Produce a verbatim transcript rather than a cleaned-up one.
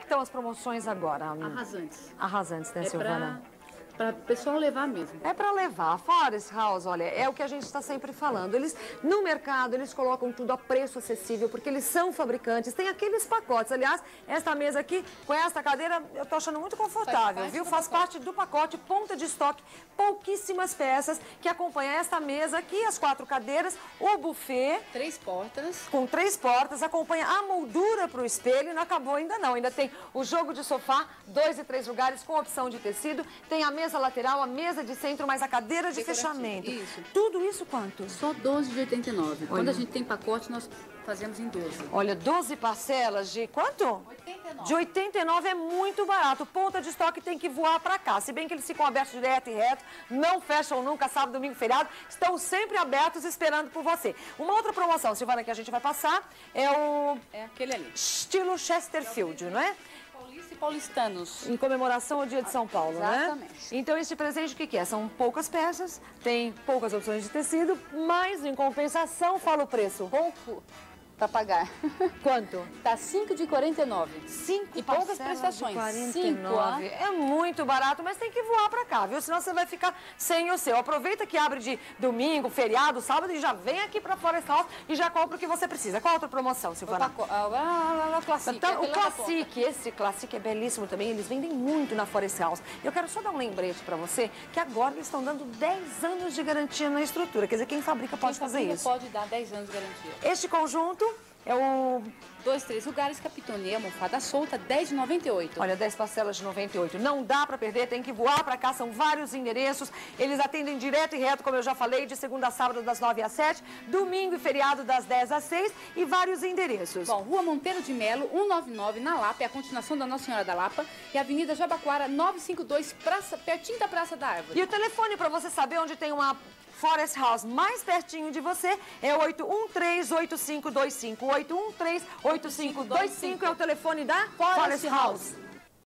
que estão as promoções agora? Arrasantes. Arrasantes, né, É Silvana? Para o pessoal levar mesmo. É para levar. Forest House, olha, é o que a gente está sempre falando. Eles, no mercado, eles colocam tudo a preço acessível, porque eles são fabricantes. Tem aqueles pacotes. Aliás, esta mesa aqui, com esta cadeira, eu tô achando muito confortável, Faz viu? parte Faz do parte do pacote, ponta de estoque, pouquíssimas peças que acompanham esta mesa aqui, as quatro cadeiras, o buffet. Três portas. Com três portas, acompanha a moldura para o espelho, não acabou ainda não. Ainda tem o jogo de sofá, dois e três lugares com opção de tecido. Tem a mesa lateral, a mesa de centro, mais a cadeira de fechamento. Isso. Tudo isso quanto? Só doze de oitenta e nove. Quando a gente tem pacote, nós fazemos em doze. Olha, doze parcelas de quanto? oitenta e nove. De oitenta e nove é muito barato. Ponta de estoque tem que voar para cá. Se bem que eles ficam abertos direto e reto, não fecham nunca, sábado, domingo, feriado. Estão sempre abertos esperando por você. Uma outra promoção, Silvana, que a gente vai passar é o... É aquele ali. Estilo Chesterfield, não é? Paulista e paulistanos. Em comemoração ao Dia de São Paulo, né? Exatamente. Então, esse presente, o que que é? São poucas peças, tem poucas opções de tecido, mas, em compensação, fala o preço. Pouco para pagar. Quanto? Tá cinco de quarenta e nove. Cinco E poucas parcelas prestações. de quarenta e Cinco, nove. É muito barato, mas tem que voar pra cá, viu? Senão você vai ficar sem o seu. Aproveita que abre de domingo, feriado, sábado e já vem aqui pra Forest House e já compra o que você precisa. Qual outra promoção, Silvana? O pacote, ah, ah, ah, Classic. Então, o aquele lá da ponta. Classic, esse Classic é belíssimo também, eles vendem muito na Forest House. Eu quero só dar um lembrete pra você, que agora eles estão dando dez anos de garantia na estrutura. Quer dizer, quem fabrica pode Quem fazer fabrica isso. pode dar dez anos de garantia. Este conjunto é o... Dois, três lugares, capitonê, almofada solta, dez de noventa e oito. Olha, dez parcelas de noventa e oito. Não dá para perder, tem que voar para cá, são vários endereços. Eles atendem direto e reto, como eu já falei, de segunda a sábado das nove às sete, domingo e feriado das dez às seis e vários endereços. Bom, Rua Monteiro de Melo, cento e noventa e nove, na Lapa, é a continuação da Nossa Senhora da Lapa, e Avenida Jabaquara, novecentos e cinquenta e dois, praça, pertinho da Praça da Árvore. E o telefone para você saber onde tem uma Forest House mais pertinho de você é o oito um três, oito cinco dois cinco. oito um três, oito cinco dois cinco é o telefone da Forest House.